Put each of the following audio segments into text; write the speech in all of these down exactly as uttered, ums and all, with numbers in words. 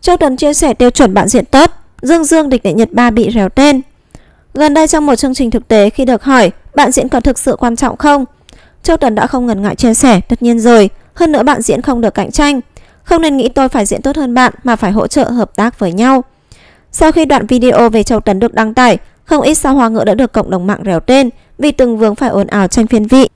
Châu Tuấn chia sẻ tiêu chuẩn bạn diễn tốt, Dương Dương địch đệ Nhật Ba bị réo tên. Gần đây trong một chương trình thực tế, khi được hỏi bạn diễn có thực sự quan trọng không, Châu Tuấn đã không ngần ngại chia sẻ, tất nhiên rồi, hơn nữa bạn diễn không được cạnh tranh. Không nên nghĩ tôi phải diễn tốt hơn bạn mà phải hỗ trợ hợp tác với nhau. Sau khi đoạn video về Châu Tuấn được đăng tải, không ít sao Hoa ngữ đã được cộng đồng mạng réo tên vì từng vướng phải ồn ào tranh phiên vị.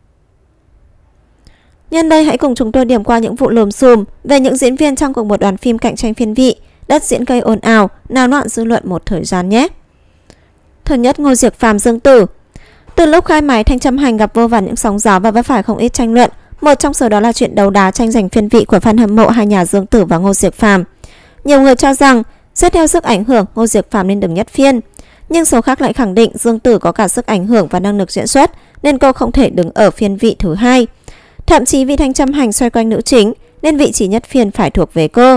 Nhân đây hãy cùng chúng tôi điểm qua những vụ lùm xùm về những diễn viên trong cùng một đoàn phim cạnh tranh phiên vị, đất diễn gây ồn ào, náo loạn dư luận một thời gian nhé. Thứ nhất, Ngô Diệc Phàm, Dương Tử. Từ lúc khai máy, Thanh Trâm Hành gặp vô vàn những sóng gió và vấp phải không ít tranh luận. Một trong số đó là chuyện đấu đá tranh giành phiên vị của fan hâm mộ hai nhà Dương Tử và Ngô Diệc Phàm. Nhiều người cho rằng xét theo sức ảnh hưởng, Ngô Diệc Phàm nên đứng nhất phiên, nhưng số khác lại khẳng định Dương Tử có cả sức ảnh hưởng và năng lực diễn xuất nên cô không thể đứng ở phiên vị thứ hai. Thậm chí vì Thanh Trâm Hành xoay quanh nữ chính nên vị trí nhất phiên phải thuộc về cô.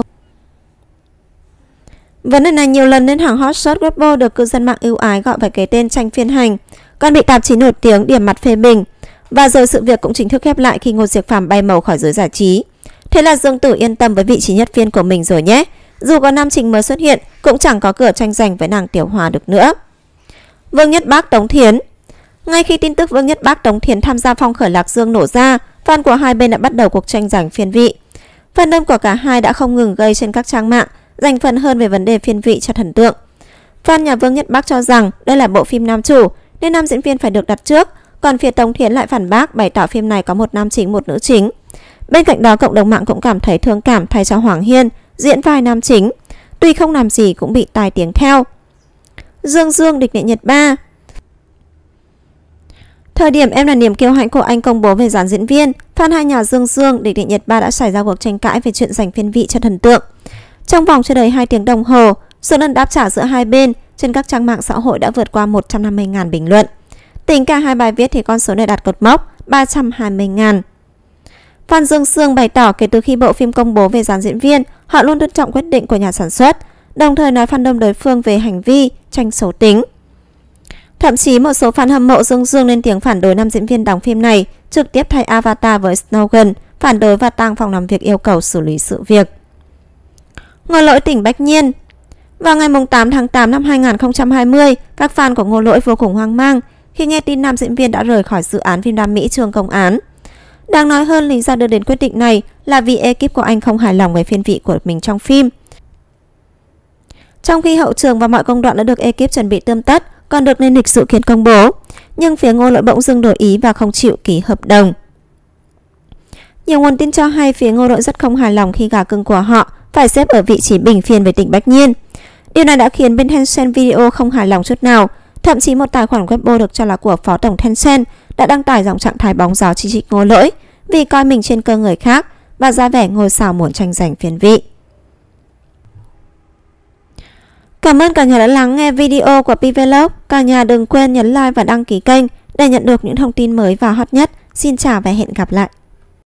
Vấn đề này nhiều lần nên hàng hot shot Weibo được cư dân mạng ưu ái gọi phải cái tên tranh phiên hành, còn bị tạp chí nổi tiếng điểm mặt phê bình. Và rồi sự việc cũng chính thức khép lại khi Ngô Diệc Phàm bay màu khỏi giới giải trí. Thế là Dương Tử yên tâm với vị trí nhất phiên của mình rồi nhé. Dù có nam chính mới xuất hiện cũng chẳng có cửa tranh giành với nàng Tiểu Hòa được nữa. Vương Nhất Bác, Tống Thiến. Ngay khi tin tức Vương Nhất Bác, Tống Thiến tham gia Phong Khởi Lạc Dương nổ ra, fan của hai bên đã bắt đầu cuộc tranh giành phiên vị. Fandom của cả hai đã không ngừng gây trên các trang mạng, dành phần hơn về vấn đề phiên vị cho thần tượng. Fan nhà Vương Nhất Bác cho rằng đây là bộ phim nam chủ nên nam diễn viên phải được đặt trước, còn phía Tống Thiến lại phản bác, bày tỏ phim này có một nam chính một nữ chính. Bên cạnh đó, cộng đồng mạng cũng cảm thấy thương cảm thay cho Hoàng Hiên diễn vai nam chính, tuy không làm gì cũng bị tai tiếng theo. Dương Dương địch đệ Nhật Ba. Thời điểm Em Là Niềm Kiêu Hãnh của Anh công bố về dàn diễn viên, fan hai nhà Dương Dương địch đệ Nhật Ba đã xảy ra cuộc tranh cãi về chuyện giành phiên vị cho thần tượng. Trong vòng chưa đầy hai tiếng đồng hồ, số lần đáp trả giữa hai bên trên các trang mạng xã hội đã vượt qua một trăm năm mươi nghìn bình luận. Tính cả hai bài viết thì con số này đạt cột mốc ba trăm hai mươi nghìn. Fan Dương Dương bày tỏ kể từ khi bộ phim công bố về dàn diễn viên, họ luôn tôn trọng quyết định của nhà sản xuất, đồng thời nói fandom đối phương về hành vi tranh xấu tính. Thậm chí một số fan hâm mộ Dương Dương lên tiếng phản đối nam diễn viên đóng phim này, trực tiếp thay avatar với slogan phản đối và tang phòng làm việc yêu cầu xử lý sự việc. Ngô Lỗi tỉnh Bách Nhiên. Vào ngày tám tháng tám năm hai nghìn không trăm hai mươi, các fan của Ngô Lỗi vô cùng hoang mang khi nghe tin nam diễn viên đã rời khỏi dự án phim đam mỹ Trường Công Án. Đáng nói hơn, lý do đưa đến quyết định này là vì ekip của anh không hài lòng với phiên vị của mình trong phim. Trong khi hậu trường và mọi công đoạn đã được ekip chuẩn bị tươm tất, còn được lên lịch sự kiện công bố, nhưng phía Ngô Lỗi bỗng dưng đổi ý và không chịu ký hợp đồng. Nhiều nguồn tin cho hay phía Ngô Lỗi rất không hài lòng khi gà cưng của họ phải xếp ở vị trí bình phiên với tỉnh Bách Nhiên. Điều này đã khiến bên Tencent Video không hài lòng chút nào. Thậm chí một tài khoản Weibo được cho là của phó tổng Tencent đã đăng tải dòng trạng thái bóng gió chỉ trích Ngô Lỗi vì coi mình trên cơ người khác và ra vẻ ngôi sao muốn tranh giành phiên vị. Cảm ơn cả nhà đã lắng nghe video của Pvlog. Cả nhà đừng quên nhấn like và đăng ký kênh để nhận được những thông tin mới và hot nhất. Xin chào và hẹn gặp lại.